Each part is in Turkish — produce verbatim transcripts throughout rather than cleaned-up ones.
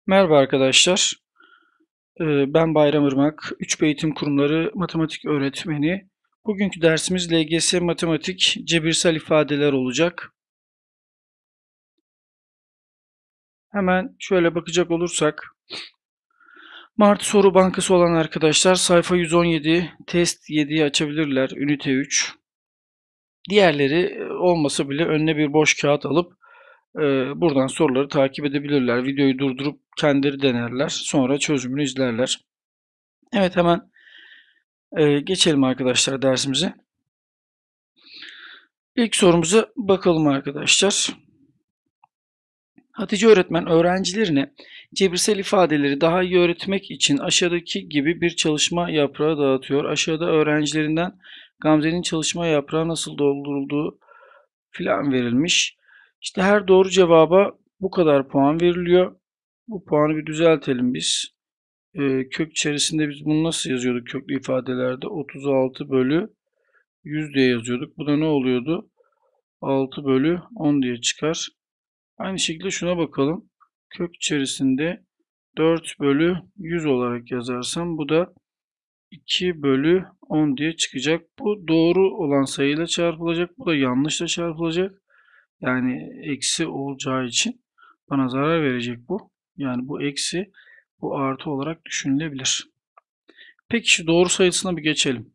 Merhaba arkadaşlar. Ee, Ben Bayram Irmak, Üç Eğitim Kurumları Matematik Öğretmeni. Bugünkü dersimiz L G S Matematik cebirsel ifadeler olacak. Hemen şöyle bakacak olursak, Mart soru bankası olan arkadaşlar sayfa yüz on yedi, test yediyi açabilirler, ünite üç. Diğerleri e, olmasa bile önüne bir boş kağıt alıp e, buradan soruları takip edebilirler. Videoyu durdurup kendileri denerler, sonra çözümünü izlerler. Evet, hemen e, geçelim arkadaşlar dersimize. İlk sorumuza bakalım arkadaşlar. Hatice öğretmen öğrencilerine cebirsel ifadeleri daha iyi öğretmek için aşağıdaki gibi bir çalışma yaprağı dağıtıyor. Aşağıda öğrencilerinden Gamze'nin çalışma yaprağı nasıl doldurulduğu filan verilmiş. İşte her doğru cevaba bu kadar puan veriliyor. Bu puanı bir düzeltelim biz. Ee, kök içerisinde biz bunu nasıl yazıyorduk köklü ifadelerde? otuz altı bölü yüz diye yazıyorduk. Bu da ne oluyordu? altı bölü on diye çıkar. Aynı şekilde şuna bakalım. Kök içerisinde dört bölü yüz olarak yazarsam bu da iki bölü on diye çıkacak. Bu doğru olan sayıyla çarpılacak. Bu da yanlışla çarpılacak. Yani eksi olacağı için bana zarar verecek bu. Yani bu eksi, bu artı olarak düşünülebilir. Peki şu doğru sayısına bir geçelim.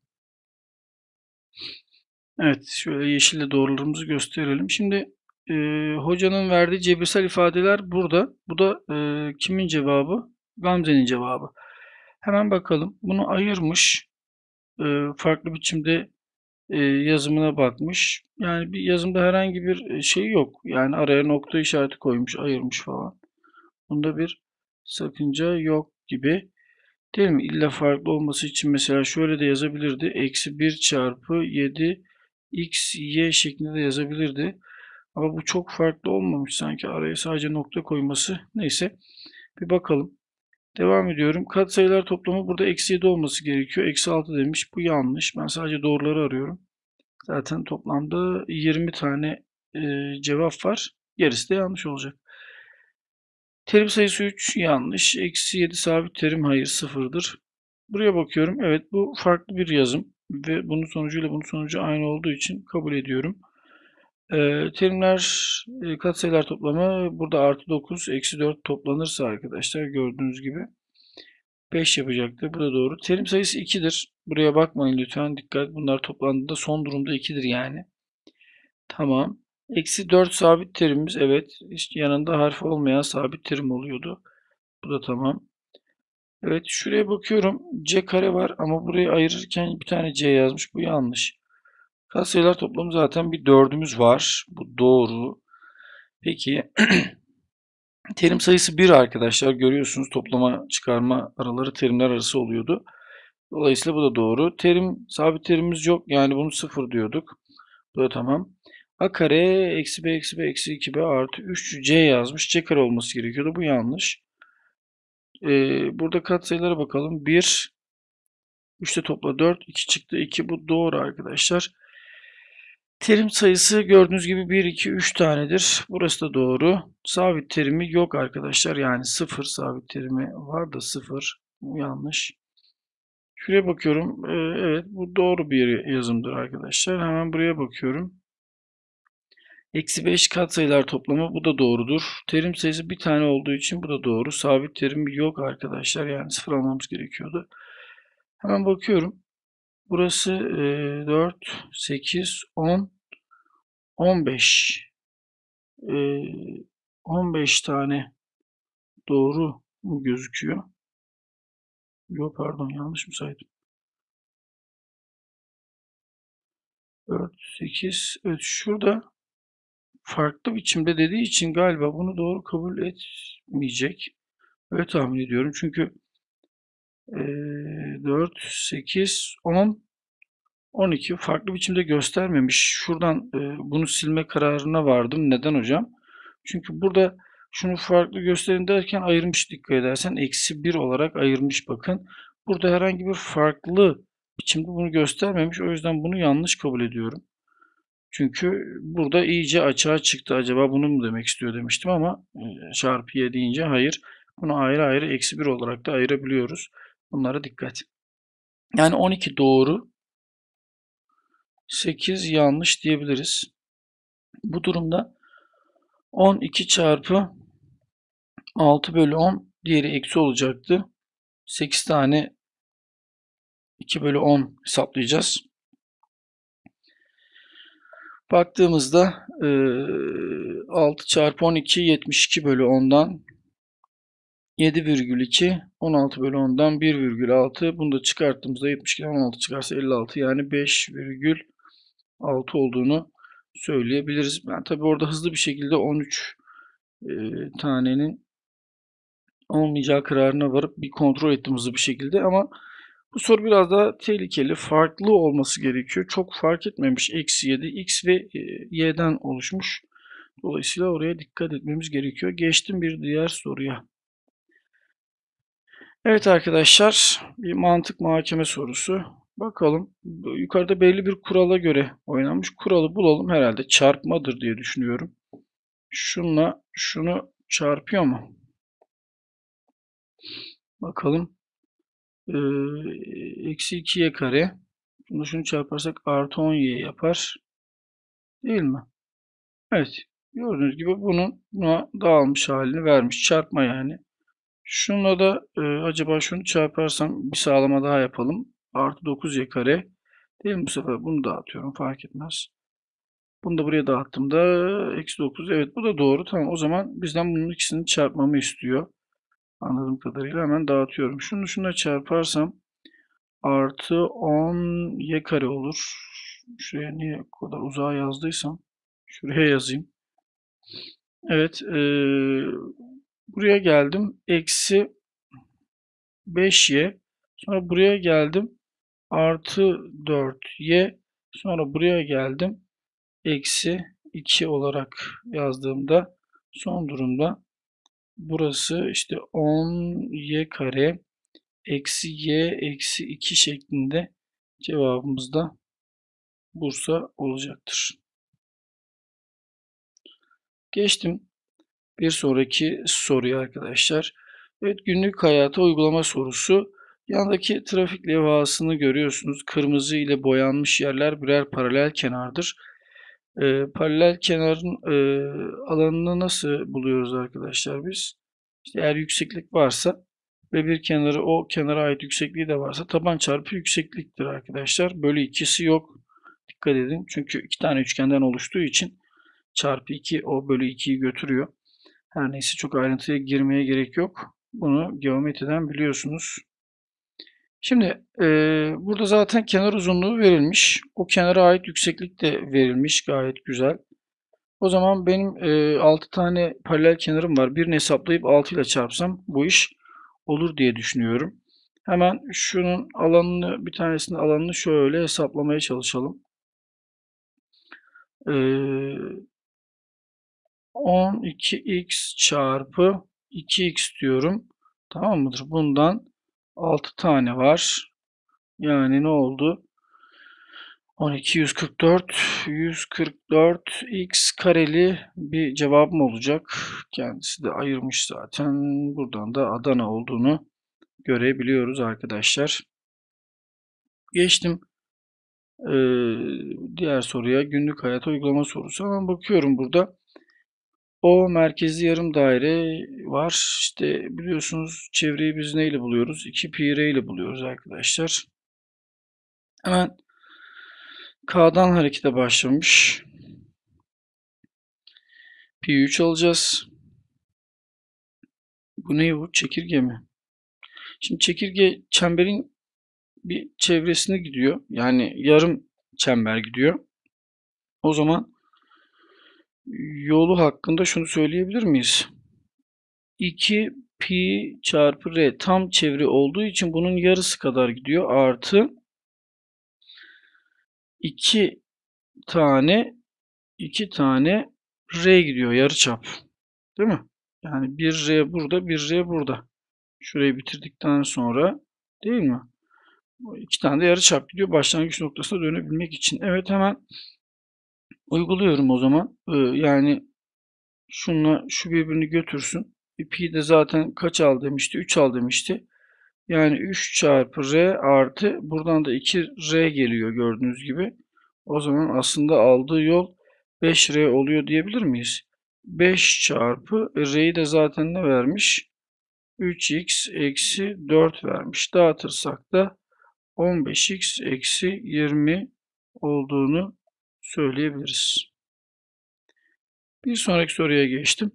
Evet, şöyle yeşille doğrularımızı gösterelim. Şimdi e, hocanın verdiği cebirsel ifadeler burada. Bu da e, kimin cevabı? Gamze'nin cevabı. Hemen bakalım. Bunu ayırmış. E, farklı biçimde e, yazımına bakmış. Yani bir yazımda herhangi bir şey yok. Yani araya nokta işareti koymuş, ayırmış falan. Bunda bir sakınca yok gibi. Değil mi? İlla farklı olması için mesela şöyle de yazabilirdi. Eksi bir çarpı yedi x y şeklinde de yazabilirdi. Ama bu çok farklı olmamış sanki. Araya sadece nokta koyması. Neyse. Bir bakalım. Devam ediyorum. Katsayılar toplamı burada eksi yedi olması gerekiyor. Eksi altı demiş. Bu yanlış. Ben sadece doğruları arıyorum. Zaten toplamda yirmi tane e, cevap var. Gerisi de yanlış olacak. Terim sayısı üç yanlış. Eksi yedi sabit terim hayır sıfırdır. Buraya bakıyorum. Evet, bu farklı bir yazım ve bunun sonucuyla bunun sonucu aynı olduğu için kabul ediyorum. Ee, terimler e, katsayılar toplamı burada artı dokuz eksi dört toplanırsa arkadaşlar gördüğünüz gibi beş yapacaktır. Bu da doğru. Terim sayısı ikidir. Buraya bakmayın lütfen, dikkat. Bunlar toplandığında son durumda ikidir yani. Tamam. Eksi dört sabit terimimiz, evet. İşte yanında harf olmayan sabit terim oluyordu. Bu da tamam. Evet, şuraya bakıyorum. C kare var ama burayı ayırırken bir tane C yazmış. Bu yanlış. Katsayılar toplamı zaten bir dördümüz var. Bu doğru. Peki terim sayısı bir arkadaşlar. Görüyorsunuz toplama çıkarma araları terimler arası oluyordu. Dolayısıyla bu da doğru. Terim sabit terimimiz yok. Yani bunu sıfır diyorduk. Bu da tamam. A kare eksi b eksi b eksi iki b artı üç c yazmış. C kare olması gerekiyordu. Bu yanlış. Ee, burada katsayılara bakalım. bir üçte topla dört. iki çıktı. iki bu doğru arkadaşlar. Terim sayısı gördüğünüz gibi bir, iki, üç tanedir. Burası da doğru. Sabit terimi yok arkadaşlar. Yani sıfır sabit terimi var da sıfır. Bu yanlış. Şuraya bakıyorum. Ee, evet, bu doğru bir yazımdır arkadaşlar. Hemen buraya bakıyorum. Eksi beş katsayılar toplamı, bu da doğrudur. Terim sayısı bir tane olduğu için bu da doğru. Sabit terim yok arkadaşlar. Yani sıfır almamız gerekiyordu. Hemen bakıyorum. Burası e, dört, sekiz, on, on beş. E, on beş tane doğru mu gözüküyor? Yok, pardon, yanlış mı saydım? dört, sekiz. Evet, şurada farklı biçimde dediği için galiba bunu doğru kabul etmeyecek. Öyle tahmin ediyorum. Çünkü e, dört, sekiz, on, on iki farklı biçimde göstermemiş. Şuradan e, bunu silme kararına vardım. Neden hocam? Çünkü burada şunu farklı gösterin derken ayırmış, dikkat edersen. Eksi bir olarak ayırmış bakın. Burada herhangi bir farklı biçimde bunu göstermemiş. O yüzden bunu yanlış kabul ediyorum. Çünkü burada iyice açığa çıktı. Acaba bunu mu demek istiyor demiştim ama e, çarpı y deyince hayır. Bunu ayrı ayrı eksi bir olarak da ayırabiliyoruz. Bunlara dikkat. Yani on iki doğru, sekiz yanlış diyebiliriz. Bu durumda on iki çarpı altı bölü on, diğeri eksi olacaktı. sekiz tane iki bölü on hesaplayacağız. Baktığımızda e, altı çarpı on iki yetmiş iki bölü ondan yedi virgül iki, on altı bölü ondan bir virgül altı. Bunu da çıkarttığımızda yetmiş ikiden on altı çıkarsa elli altı, yani beş virgül altı olduğunu söyleyebiliriz. Ben tabi orada hızlı bir şekilde on üç e, tanenin olmayacağı kararına varıp bir kontrol ettim hızlı bir şekilde, ama bu soru biraz daha tehlikeli. Farklı olması gerekiyor. Çok fark etmemiş. Eksi yedi. X ve Y'den oluşmuş. Dolayısıyla oraya dikkat etmemiz gerekiyor. Geçtim bir diğer soruya. Evet arkadaşlar, bir mantık muhakeme sorusu. Bakalım, yukarıda belli bir kurala göre oynanmış. Kuralı bulalım, herhalde çarpmadır diye düşünüyorum. Şunla şunu çarpıyor mu? Bakalım. Ee, eksi iki y kare. Bunu şunu çarparsak artı on y yapar. Değil mi? Evet. Gördüğünüz gibi bunun buna dağılmış halini vermiş. Çarpma yani. Şunla da e, acaba şunu çarparsam bir sağlama daha yapalım. Artı dokuz y kare. Değil mi? Bu sefer bunu dağıtıyorum. Fark etmez. Bunu da buraya dağıttığımda eksi dokuz. Evet, bu da doğru. Tamam, o zaman bizden bunun ikisini çarpmamı istiyor. Anladığım kadarıyla hemen dağıtıyorum. Şunu şuna çarparsam artı on y kare olur. Şuraya niye o kadar uzağa yazdıysam şuraya yazayım. Evet. E, buraya geldim. Eksi beş y. Sonra buraya geldim. Artı dört y. Sonra buraya geldim. Eksi iki olarak yazdığımda son durumda burası işte on y kare eksi y eksi iki şeklinde cevabımız da Bursa olacaktır. Geçtim bir sonraki soruya arkadaşlar. Evet, günlük hayata uygulama sorusu. Yandaki trafik levhasını görüyorsunuz. Kırmızı ile boyanmış yerler birer paralel kenardır. Ee, paralel kenarın e, alanını nasıl buluyoruz arkadaşlar biz? İşte eğer yükseklik varsa ve bir kenarı o kenara ait yüksekliği de varsa taban çarpı yüksekliktir arkadaşlar. Bölü ikisi yok. Dikkat edin. Çünkü iki tane üçgenden oluştuğu için çarpı iki o bölü ikiyi götürüyor. Her neyse, çok ayrıntıya girmeye gerek yok. Bunu geometriden biliyorsunuz. Şimdi e, burada zaten kenar uzunluğu verilmiş. O kenara ait yükseklik de verilmiş. Gayet güzel. O zaman benim e, altı tane paralel kenarım var. Birini hesaplayıp altı ile çarpsam bu iş olur diye düşünüyorum. Hemen şunun alanını, bir tanesinin alanını şöyle hesaplamaya çalışalım. Ee, on iki x çarpı iki x diyorum. Tamam mıdır? Bundan altı tane var. Yani ne oldu? on iki, yüz kırk dört, yüz kırk dört x kareli bir cevabım olacak. Kendisi de ayırmış zaten. Buradan da Adana olduğunu görebiliyoruz arkadaşlar. Geçtim ee, diğer soruya. Günlük hayata uygulama sorusu. Hemen bakıyorum burada. O merkezli yarım daire var. İşte biliyorsunuz, çevreyi biz neyle buluyoruz? iki pi r ile buluyoruz arkadaşlar. Hemen K'dan harekete başlamış. Pi üç alacağız. Bu ne bu? Çekirge mi? Şimdi çekirge çemberin bir çevresine gidiyor. Yani yarım çember gidiyor. O zaman yolu hakkında şunu söyleyebilir miyiz? iki pi çarpı r tam çevre olduğu için bunun yarısı kadar gidiyor. Artı iki tane iki tane r gidiyor, yarıçap. Değil mi? Yani bir r burada, bir r burada. Şurayı bitirdikten sonra, değil mi? İki tane de yarıçap gidiyor başlangıç noktasına dönebilmek için. Evet, hemen uyguluyorum o zaman. Ee, yani şunla şu birbirini götürsün. pi de zaten kaç al demişti? üç al demişti. Yani üç çarpı r artı buradan da iki r geliyor gördüğünüz gibi. O zaman aslında aldığı yol beş r oluyor diyebilir miyiz? beş çarpı r'yi de zaten ne vermiş? üç x eksi dört vermiş. Dağıtırsak da on beş x eksi yirmi olduğunu söyleyebiliriz. Bir sonraki soruya geçtim.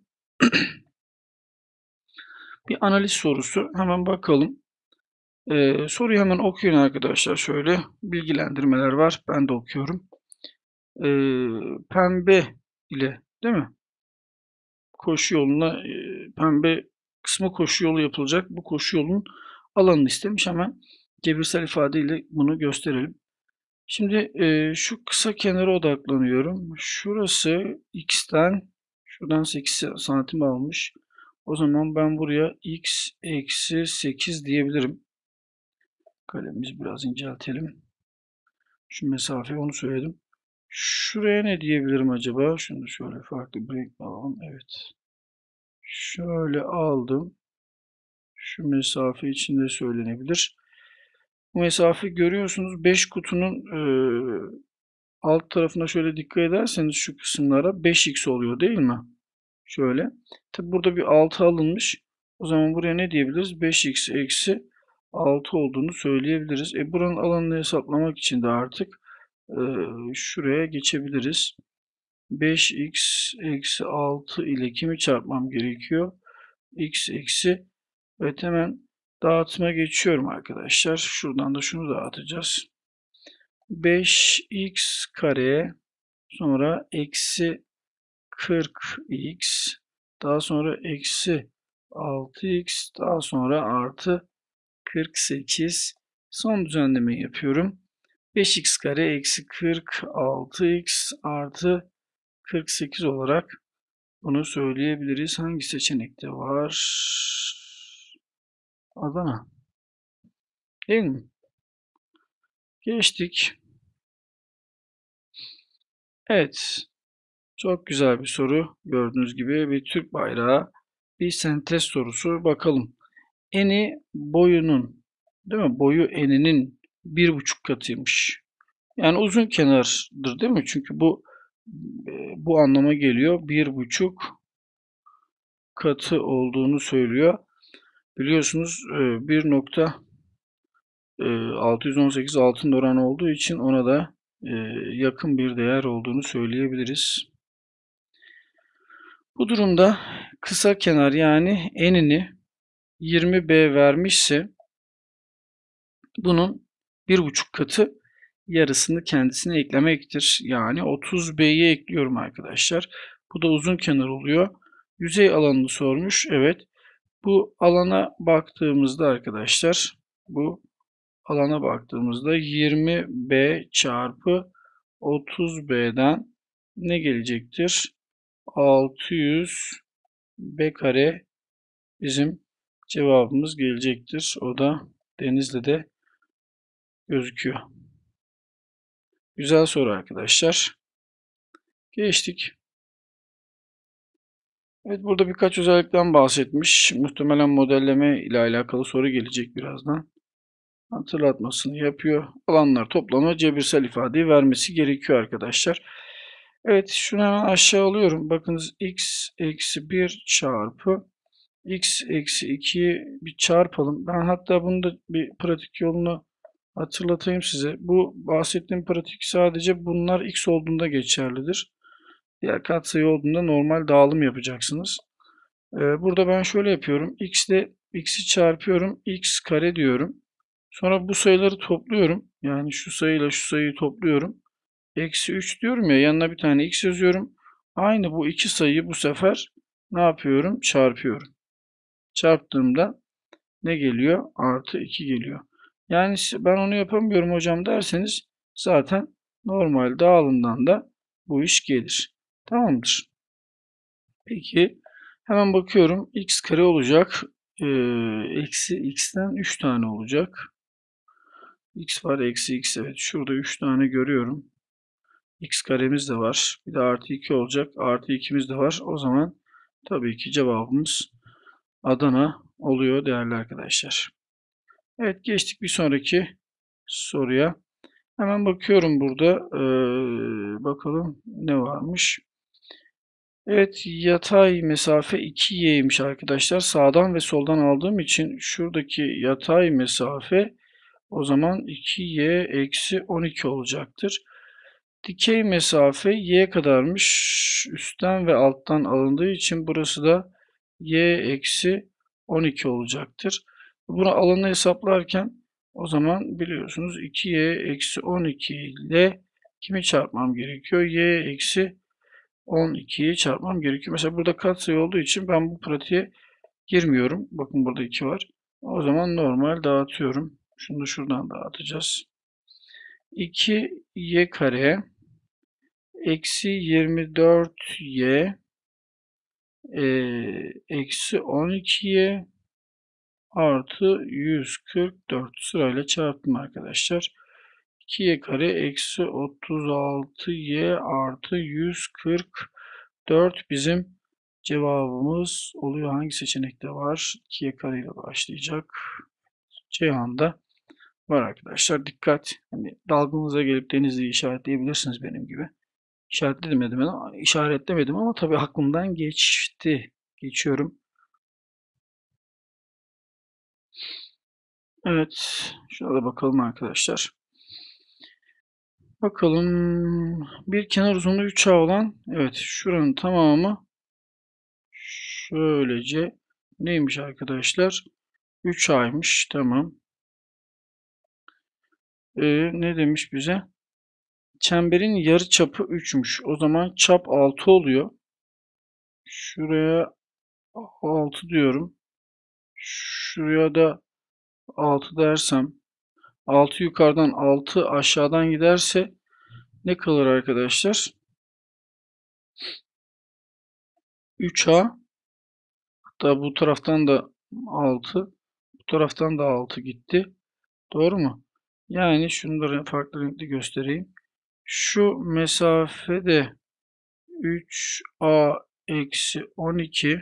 Bir analiz sorusu. Hemen bakalım. Ee, soruyu hemen okuyun arkadaşlar. Şöyle bilgilendirmeler var. Ben de okuyorum. Ee, pembe ile değil mi? Koşu yoluna e, pembe kısmı koşu yolu yapılacak. Bu koşu yolunun alanını istemiş. Hemen cebirsel ifadeyle bunu gösterelim. Şimdi e, şu kısa kenara odaklanıyorum. Şurası x'ten şuradan sekiz santim almış. O zaman ben buraya x eksi sekiz diyebilirim. Kalemimizi biraz inceltelim. Şu mesafeyi onu söyledim. Şuraya ne diyebilirim acaba? Şunu şöyle farklı bir renk alalım. Evet. Şöyle aldım. Şu mesafe içinde söylenebilir. Bu mesafe görüyorsunuz. beş kutunun e, alt tarafına şöyle dikkat ederseniz şu kısımlara beş x oluyor değil mi? Şöyle. Tabi burada bir altı alınmış. O zaman buraya ne diyebiliriz? beş x eksi altı olduğunu söyleyebiliriz. E buranın alanını hesaplamak için de artık e, şuraya geçebiliriz. beş x eksi altı ile kimi çarpmam gerekiyor? X eksi. Evet, hemen dağıtıma geçiyorum arkadaşlar. Şuradan da şunu dağıtacağız. beş x kare sonra eksi kırk x daha sonra eksi altı x daha sonra artı kırk sekiz son düzenlemeyi yapıyorum. beş x kare eksi kırk altı x artı kırk sekiz olarak bunu söyleyebiliriz. Hangi seçenekte var? Adana. Değil mi? Geçtik. Evet. Çok güzel bir soru. Gördüğünüz gibi bir Türk bayrağı, bir sentez sorusu. Bakalım. Eni boyunun, değil mi? Boyu eninin bir buçuk katıymış. Yani uzun kenardır değil mi? Çünkü bu bu anlama geliyor. Bir buçuk katı olduğunu söylüyor. Biliyorsunuz bir nokta altı yüz on sekiz altın oranı olduğu için ona da yakın bir değer olduğunu söyleyebiliriz. Bu durumda kısa kenar yani enini yirmi b vermişse bunun bir buçuk katı yarısını kendisine eklemektir. Yani otuz b'yi ekliyorum arkadaşlar. Bu da uzun kenar oluyor. Yüzey alanını sormuş. Evet. Bu alana baktığımızda arkadaşlar bu alana baktığımızda yirmi b çarpı otuz b'den ne gelecektir? altı yüz b kare bizim cevabımız gelecektir. O da Denizli'de gözüküyor. Güzel soru arkadaşlar. Geçtik. Evet, burada birkaç özellikten bahsetmiş. Muhtemelen modelleme ile alakalı soru gelecek birazdan. Hatırlatmasını yapıyor. Alanlar toplamı cebirsel ifadeyi vermesi gerekiyor arkadaşlar. Evet, şunu hemen aşağı alıyorum. Bakınız x eksi bir çarpı x eksi ikiyi bir çarpalım. Ben hatta bunu da bir pratik yolunu hatırlatayım size. Bu bahsettiğim pratik sadece bunlar x olduğunda geçerlidir. Diğer katsayı olduğunda normal dağılım yapacaksınız. Ee, burada ben şöyle yapıyorum. X ile x'i çarpıyorum. X kare diyorum. Sonra bu sayıları topluyorum. Yani şu sayıyla şu sayıyı topluyorum. Eksi üç diyorum ya, yanına bir tane x yazıyorum. Aynı bu iki sayıyı bu sefer ne yapıyorum? Çarpıyorum. Çarptığımda ne geliyor? Artı iki geliyor. Yani ben onu yapamıyorum hocam derseniz zaten normal dağılımdan da bu iş gelir. Tamamdır. Peki hemen bakıyorum. X kare olacak. Ee, eksi x'ten üç tane olacak. X var, eksi x. Evet, şurada üç tane görüyorum. X karemiz de var. Bir de artı iki olacak. Artı ikimiz de var. O zaman tabii ki cevabımız Adana oluyor değerli arkadaşlar. Evet, geçtik bir sonraki soruya. Hemen bakıyorum burada. Ee, bakalım ne varmış. Evet, yatay mesafe iki y'ymiş arkadaşlar. Sağdan ve soldan aldığım için şuradaki yatay mesafe o zaman iki y eksi on iki olacaktır. Dikey mesafe y kadarmış. Üstten ve alttan alındığı için burası da y eksi on iki olacaktır. Bunu alanı hesaplarken o zaman biliyorsunuz iki y eksi on iki ile kimi çarpmam gerekiyor? Y eksi on ikiyi çarpmam gerekiyor. Mesela burada katsayı olduğu için ben bu pratiğe girmiyorum. Bakın burada iki var. O zaman normal dağıtıyorum. Şunu da şuradan dağıtacağız. iki y kare eksi yirmi dört y e, eksi on iki y artı yüz kırk dört sırayla çarptım arkadaşlar. iki y kare eksi otuz altı y artı yüz kırk dört bizim cevabımız oluyor. Hangi seçenekte var? iki y kare ile başlayacak. Ceyhan'da var arkadaşlar. Dikkat. Hani dalgınıza gelip Denizli'yi işaretleyebilirsiniz benim gibi. İşaretlemedim ama işaretlemedim ama tabii aklımdan geçti. Geçiyorum. Evet. Şuna da bakalım arkadaşlar. Bakalım. Bir kenar uzunluğu üç a olan, evet, şuranın tamamı şöylece neymiş arkadaşlar? üç a'ymış. Tamam. Ee, ne demiş bize? Çemberin yarıçapı üçmüş. O zaman çap altı oluyor. Şuraya altı diyorum. Şuraya da altı dersem, altı yukarıdan altı aşağıdan giderse ne kalır arkadaşlar? üç a, hatta bu taraftan da altı, bu taraftan da altı gitti. Doğru mu? Yani şunları farklı renkli göstereyim. Şu mesafede üç a eksi on iki,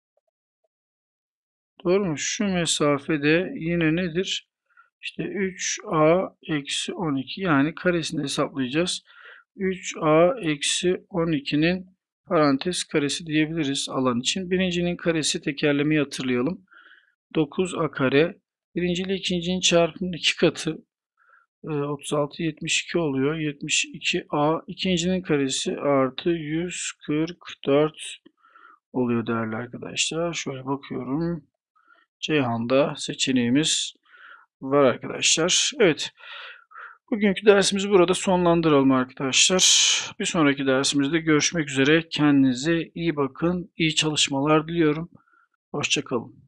doğru mu? Şu mesafede yine nedir? İşte üç a eksi on iki, yani karesini hesaplayacağız. üç a eksi on ikinin parantez karesi diyebiliriz alan için. Birincinin karesi, tekerlemeyi hatırlayalım. dokuz a kare. Birinci ile ikincinin çarpımının iki katı. otuz altı, yetmiş iki oluyor. yetmiş iki a. İkincinin karesi artı yüz kırk dört oluyor değerli arkadaşlar. Şöyle bakıyorum. Ceyhan'da seçeneğimiz var arkadaşlar. Evet. Bugünkü dersimizi burada sonlandıralım arkadaşlar. Bir sonraki dersimizde görüşmek üzere. Kendinize iyi bakın. İyi çalışmalar diliyorum. Hoşça kalın.